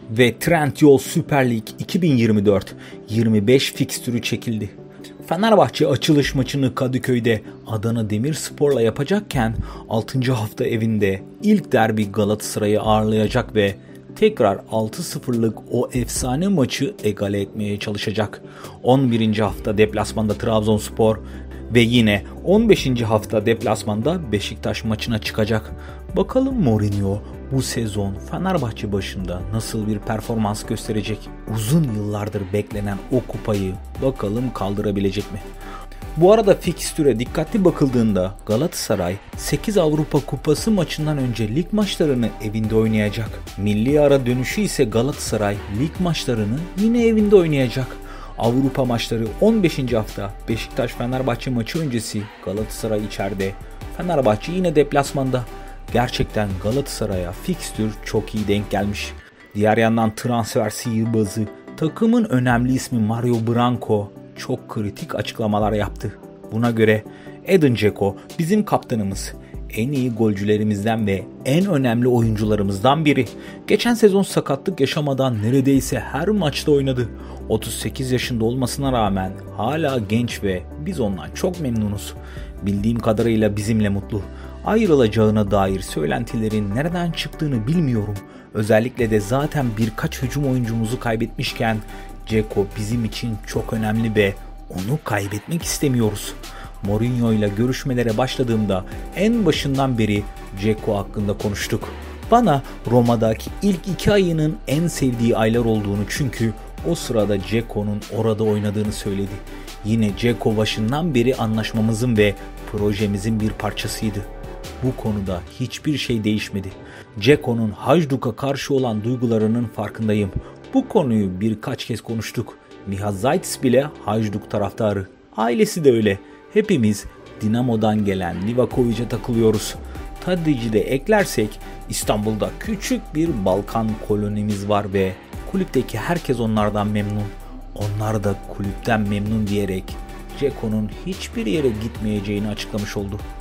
Ve Trendyol Süper Lig 2024-25 fikstürü çekildi. Fenerbahçe açılış maçını Kadıköy'de Adana Demirspor'la yapacakken 6. hafta evinde ilk derbi Galatasaray'ı ağırlayacak ve tekrar 6-0'lık o efsane maçı egale etmeye çalışacak. 11. hafta deplasmanda Trabzonspor ve yine 15. hafta deplasmanda Beşiktaş maçına çıkacak. Bakalım Mourinho bu sezon Fenerbahçe başında nasıl bir performans gösterecek? Uzun yıllardır beklenen o kupayı bakalım kaldırabilecek mi? Bu arada fikstüre dikkatli bakıldığında Galatasaray 8 Avrupa Kupası maçından önce lig maçlarını evinde oynayacak. Milli ara dönüşü ise Galatasaray lig maçlarını yine evinde oynayacak. Avrupa maçları 15. hafta Beşiktaş-Fenerbahçe maçı öncesi Galatasaray içeride, Fenerbahçe yine deplasmanda. Gerçekten Galatasaray'a fikstür çok iyi denk gelmiş. Diğer yandan transfer sihirbazı, takımın önemli ismi Mario Branco çok kritik açıklamalar yaptı. Buna göre Edin Dzeko bizim kaptanımız, en iyi golcülerimizden ve en önemli oyuncularımızdan biri. Geçen sezon sakatlık yaşamadan neredeyse her maçta oynadı. 38 yaşında olmasına rağmen hala genç ve biz ondan çok memnunuz. Bildiğim kadarıyla bizimle mutlu. Ayrılacağına dair söylentilerin nereden çıktığını bilmiyorum. Özellikle de zaten birkaç hücum oyuncumuzu kaybetmişken Dzeko bizim için çok önemli ve onu kaybetmek istemiyoruz. Mourinho ile görüşmelere başladığımda en başından beri Dzeko hakkında konuştuk. Bana Roma'daki ilk 2 ayının en sevdiği aylar olduğunu, çünkü o sırada Dzeko'nun orada oynadığını söyledi. Yine Dzeko başından beri anlaşmamızın ve projemizin bir parçasıydı. Bu konuda hiçbir şey değişmedi. Dzeko'nun Hajduk'a karşı olan duygularının farkındayım. Bu konuyu birkaç kez konuştuk. Nihat Zaytis bile Hajduk taraftarı. Ailesi de öyle. Hepimiz Dinamo'dan gelen Livakovic'e takılıyoruz. Tadic'i de eklersek İstanbul'da küçük bir Balkan kolonimiz var ve kulüpteki herkes onlardan memnun. Onlar da kulüpten memnun diyerek Dzeko'nun hiçbir yere gitmeyeceğini açıklamış oldu.